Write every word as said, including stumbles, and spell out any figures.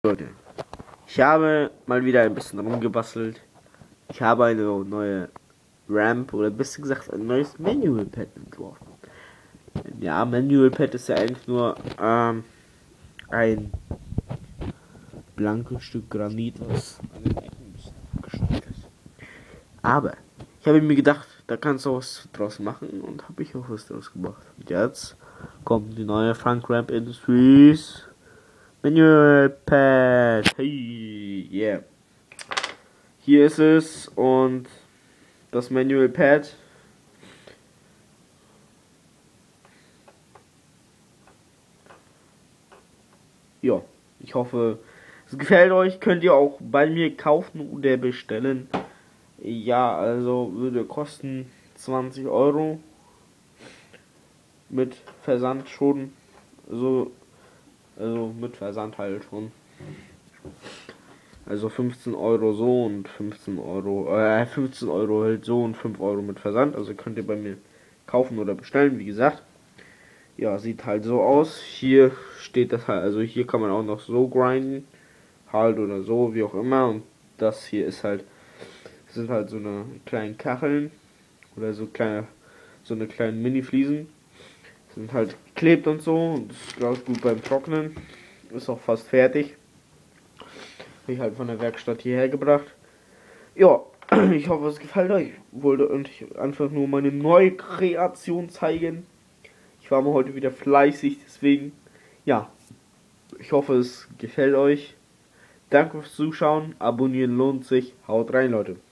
Leute, ich habe mal wieder ein bisschen rumgebastelt. Ich habe eine neue Ramp oder besser gesagt ein neues Manual Pad entworfen. Ja, Manual Pad ist ja eigentlich nur ähm, ein blankes Stück Granit, was an den Ecken geschnitten ist. Aber ich habe mir gedacht, da kannst du was draus machen und habe ich auch was draus gemacht. Und jetzt kommt die neue Frank Ramp Industries Manual Pad. Hey, yeah. Hier ist es und das Manual Pad. Ja, ich hoffe, es gefällt euch. Könnt ihr auch bei mir kaufen oder bestellen. Ja, also würde kosten zwanzig Euro. Mit Versand schon. Also, also mit Versand halt schon. Also fünfzehn Euro so und fünfzehn Euro, äh, fünfzehn Euro halt so und fünf Euro mit Versand. Also könnt ihr bei mir kaufen oder bestellen, wie gesagt. Ja, sieht halt so aus. Hier steht das halt, also hier kann man auch noch so grinden. Halt oder so, wie auch immer. Und das hier ist halt, sind halt so eine kleinen Kacheln. Oder so kleine, so eine kleinen Mini-Fliesen. Sind halt geklebt und so. Und das läuft gut beim Trocknen. Ist auch fast fertig. Habe ich halt von der Werkstatt hierher gebracht. Ja, ich hoffe, es gefällt euch. Wollte euch einfach nur meine neue Kreation zeigen. Ich war mal heute wieder fleißig, deswegen, ja, ich hoffe, es gefällt euch. Danke fürs Zuschauen, abonnieren lohnt sich. Haut rein, Leute.